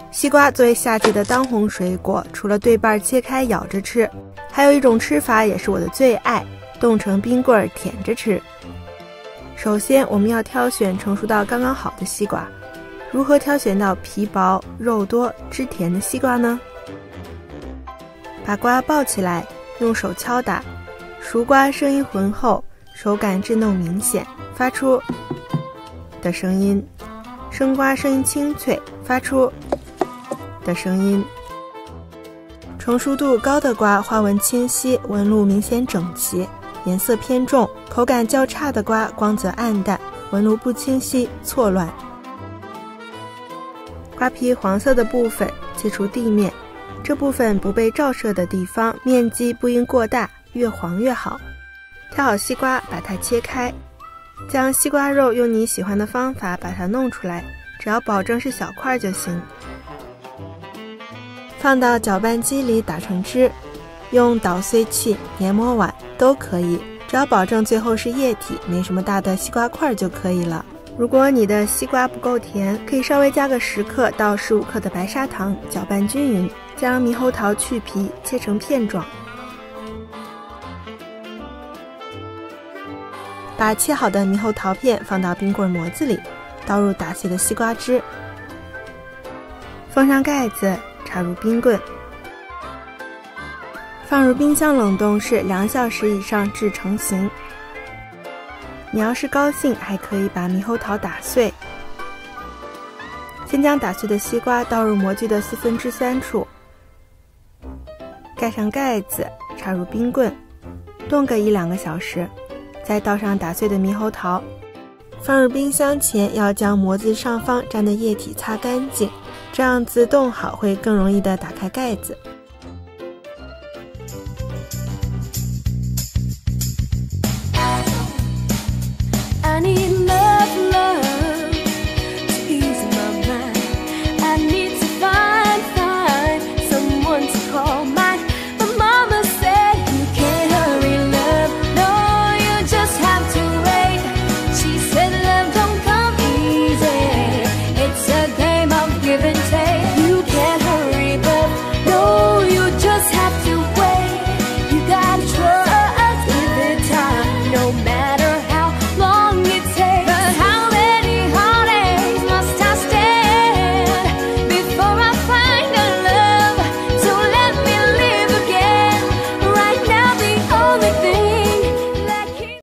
西瓜作为夏季的当红水果，除了对半切开咬着吃，还有一种吃法也是我的最爱，冻成冰棍舔着吃。首先我们要挑选成熟到刚刚好的西瓜。如何挑选到皮薄、肉多、汁甜的西瓜呢？把瓜抱起来，用手敲打，熟瓜声音浑厚，手感质嫩明显，发出的声音；生瓜声音清脆，发出的声音。成熟度高的瓜花纹清晰，纹路明显整齐，颜色偏重；口感较差的瓜光泽暗淡，纹路不清晰，错乱。瓜皮黄色的部分切除地面，这部分不被照射的地方面积不应过大，越黄越好。挑好西瓜，把它切开，将西瓜肉用你喜欢的方法把它弄出来，只要保证是小块就行。放到搅拌机里打成汁，用捣碎器、研磨碗都可以，只要保证最后是液体，没什么大的西瓜块就可以了。如果你的西瓜不够甜，可以稍微加个10克到15克的白砂糖，搅拌均匀，将猕猴桃去皮，切成片状。把切好的猕猴桃片放到冰棍模子里，倒入打碎的西瓜汁，封上盖子，插入冰棍，放入冰箱冷冻室2小时以上至成型。你要是高兴，还可以把猕猴桃打碎。先将打碎的西瓜倒入模具的3/4处，盖上盖子，插入冰棍，冻个1-2个小时，再倒上打碎的猕猴桃。放入冰箱前要将模子上方沾的液体擦干净，这样子冻好会更容易的打开盖子。 I need